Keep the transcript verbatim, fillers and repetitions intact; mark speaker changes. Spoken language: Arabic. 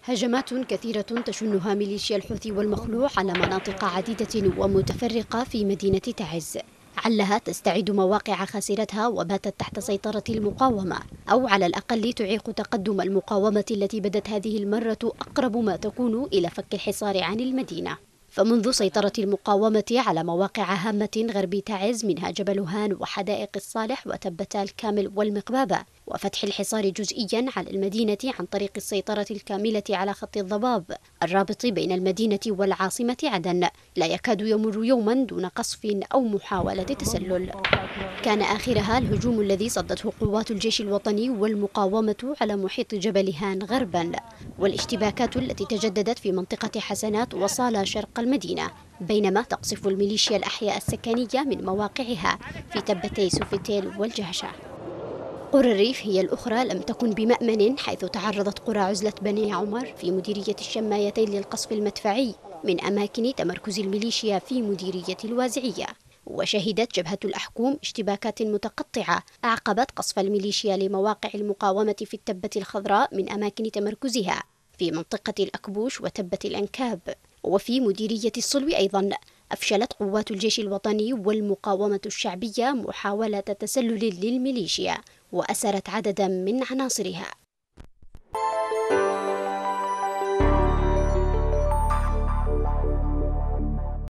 Speaker 1: هجمات كثيرة تشنها ميليشيا الحوثي والمخلوع على مناطق عديدة ومتفرقة في مدينة تعز، علها تستعيد مواقع خسرتها وباتت تحت سيطرة المقاومة، أو على الأقل تعيق تقدم المقاومة التي بدت هذه المرة أقرب ما تكون إلى فك الحصار عن المدينة. فمنذ سيطرة المقاومة على مواقع هامة غرب تعز منها جبل هان وحدائق الصالح وتبة الكامل والمقبابة، وفتح الحصار جزئيا على المدينة عن طريق السيطرة الكاملة على خط الضباب الرابط بين المدينة والعاصمة عدن، لا يكاد يمر يوما دون قصف أو محاولة تسلل. كان آخرها الهجوم الذي صدته قوات الجيش الوطني والمقاومة على محيط جبل هان غربا، والاشتباكات التي تجددت في منطقة حسنات وصالة شرق المدينة، بينما تقصف الميليشيا الأحياء السكنية من مواقعها في تبتي سوفتيل والجهشة. قرى الريف هي الأخرى لم تكن بمأمن، حيث تعرضت قرى عزلة بني عمر في مديرية الشمايتين للقصف المدفعي من أماكن تمركز الميليشيا في مديرية الوازعية. وشهدت جبهة الأحكوم اشتباكات متقطعة أعقبت قصف الميليشيا لمواقع المقاومة في التبة الخضراء من أماكن تمركزها في منطقة الأكبوش وتبة الأنكاب. وفي مديرية الصلو أيضا أفشلت قوات الجيش الوطني والمقاومة الشعبية محاولة تسلل للميليشيا وأسرت عددا من عناصرها.